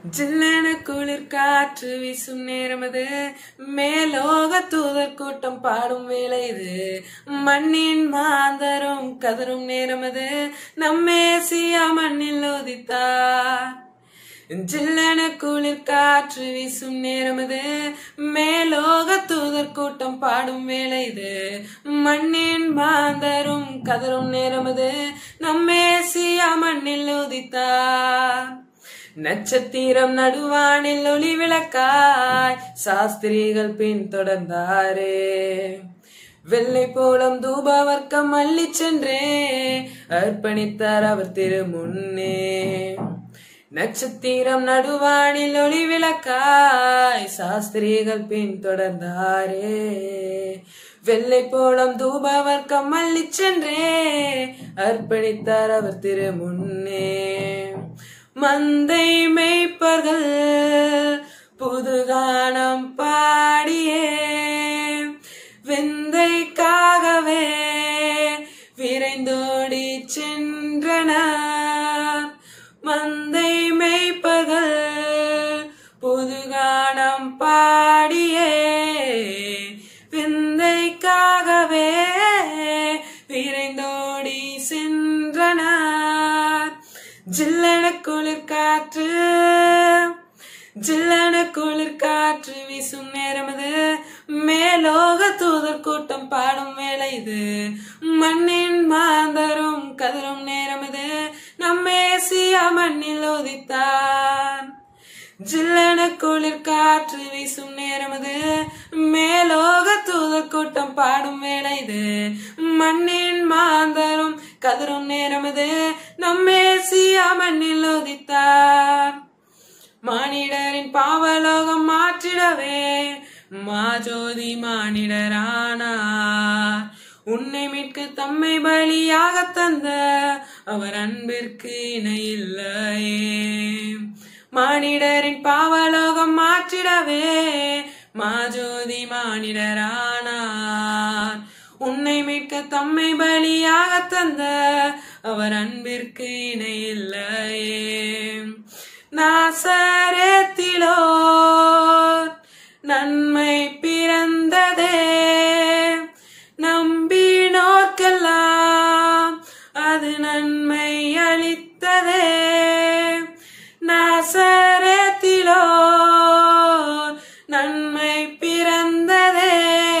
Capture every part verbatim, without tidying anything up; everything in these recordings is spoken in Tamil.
ஜில்லென குளிர் காற்று வீசும் நேரமது, மேலோக தூதர் கூட்டம் பாடும் வேளை இது. மண்ணின் மாந்தரும் கதரும் நேரமது, நம்மேசியா மண்ணில் உதித்தார். ஜில்லென குளிர் காற்று வீசும் நேரமது, மேலோக தூதர் கூட்டம் பாடும் வேளை இது. மண்ணின் மாந்தரும் கதரும் நேரமது, நம்மேசியா மண்ணில் உதித்தார். நட்சத்திரம் நடுவானில் ஒளி விளக்காய் சாஸ்திரிகள் பின் தொடர்ந்தாரே. வெள்ளை போலம் தூபவர்க்கம் அள்ளி சென்றே அர்ப்பணித்தார் அவர் திரு முன்னே. நட்சத்திரம் நடுவானில் ஒளி விளக்காய் சாஸ்திரிகள் பின் தொடர்ந்தாரே. வெள்ளை போலம் தூபவர்க்கம் அள்ளி சென்றே அர்ப்பணித்தார் அவர் திரு முன்னே. மந்தை மேய்ப்பர்கள் புதுகானம் பாடியே விந்தைக்காகவே விரைந்தோடி சென்றனர். மந்தை மேய்ப்பர்கள் புதுகானம் பாடியே விந்தைக்காகவே விரைந்தோடி சென்றனர். ஜில்லென குளிர் காற்று ஜில்லென குளிர் காற்று வீசும் நேரமது, மேலோக தூதர் கூட்டம் பாடும் வேளை இது. மண்ணின் மாந்தரும் கதரும் நேரமது, நம்மேசியா மண்ணில் உதித்தார். ஜில்லென குளிர் காற்று வீசும் நேரமது, மேலோக தூதர் கூட்டம் பாடும் வேளை இது. மண்ணின் மாந்தரும் கதரும் நேரமது, நம்மேசியா மண்ணில் உதித்தார். மானிடரின் பாவலோகம் மாற்றிடவே மாஜோதி மானிடரானார். உன்னை மீட்க தம்மை பலியாக தந்த அவர் அன்பிற்கு இணையில்லையே. மானிடரின் பாவலோகம் மாற்றிடவே மாஜோதி மானிடரானார். உன்னை மீட்க தம்மை பலியாக தந்த அவர் அன்பிற்கு இணையில்லையே. நாசரேத்திலோ நன்மை பிறந்ததே, நம்பினோர்க்கெல்லாம் அது நன்மை அளித்ததே. நாசரேத்திலோ நன்மை பிறந்ததே,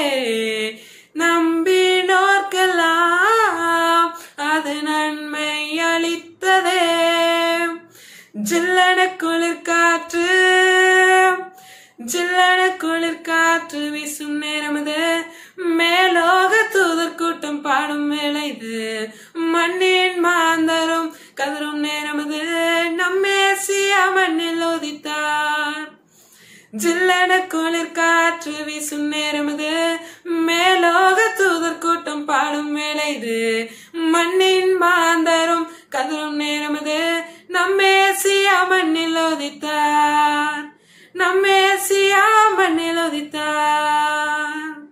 நம்பினோர்க்கெல்லாம் அது நன்மை அளித்ததே. ஜில்லென குளிர் காற்று ஜில்லென குளிர் காற்று வீசும் நேரமது, மேலோக தூதர் கூட்டம் பாடும் வேளை இது. மண்ணின் மாந்தரும் கதரும் நேரமது, நம்மேசியா மண்ணில் உதித்தார். ஜில்லென குளிர் காற்று வீசும் நேரமது, மேலோக தூதர் கூட்டம் பாடும் வேளை இது. மண்ணின் மாந்தரும் கதரும் நேரமது, நம்மேசியா மண்ணில் உதித்தார். நம்மேசியா மண்ணில் உதித்தார்.